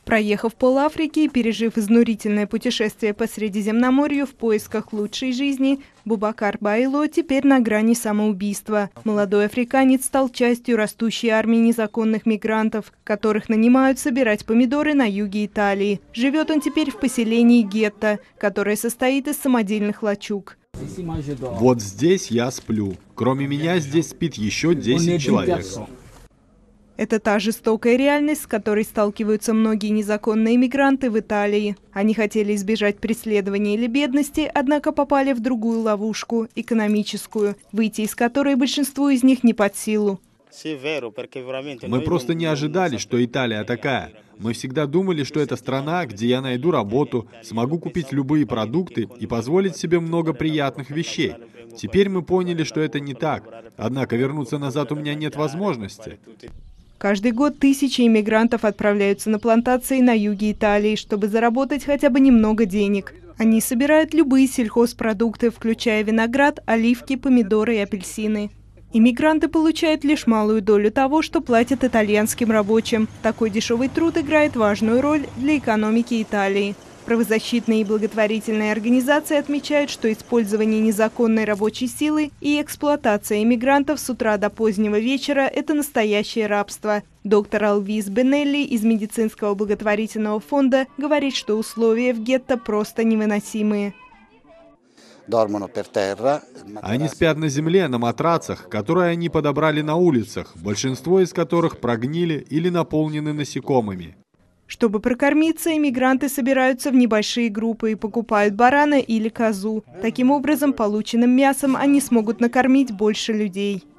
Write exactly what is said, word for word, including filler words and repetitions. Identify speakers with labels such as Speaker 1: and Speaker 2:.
Speaker 1: Проехав пол Африки и пережив изнурительное путешествие по Средиземноморью в поисках лучшей жизни, Бубакар Байло теперь на грани самоубийства. Молодой африканец стал частью растущей армии незаконных мигрантов, которых нанимают собирать помидоры на юге Италии. Живет он теперь в поселении гетто, которое состоит из самодельных лачуг.
Speaker 2: Вот здесь я сплю. Кроме меня здесь спит еще десять человек.
Speaker 1: Это та жестокая реальность, с которой сталкиваются многие незаконные мигранты в Италии. Они хотели избежать преследования или бедности, однако попали в другую ловушку – экономическую, выйти из которой большинству из них не под силу.
Speaker 2: Мы просто не ожидали, что Италия такая. Мы всегда думали, что это страна, где я найду работу, смогу купить любые продукты и позволить себе много приятных вещей. Теперь мы поняли, что это не так. Однако вернуться назад у меня нет возможности.
Speaker 1: Каждый год тысячи иммигрантов отправляются на плантации на юге Италии, чтобы заработать хотя бы немного денег. Они собирают любые сельхозпродукты, включая виноград, оливки, помидоры и апельсины. Иммигранты получают лишь малую долю того, что платят итальянским рабочим. Такой дешевый труд играет важную роль для экономики Италии. Правозащитные и благотворительные организации отмечают, что использование незаконной рабочей силы и эксплуатация иммигрантов с утра до позднего вечера – это настоящее рабство. Доктор Алвис Бенелли из медицинского благотворительного фонда говорит, что условия в гетто просто невыносимые.
Speaker 2: Они спят на земле, на матрацах, которые они подобрали на улицах, большинство из которых прогнили или наполнены насекомыми.
Speaker 1: Чтобы прокормиться, иммигранты собираются в небольшие группы и покупают барана или козу. Таким образом, полученным мясом они смогут накормить больше людей.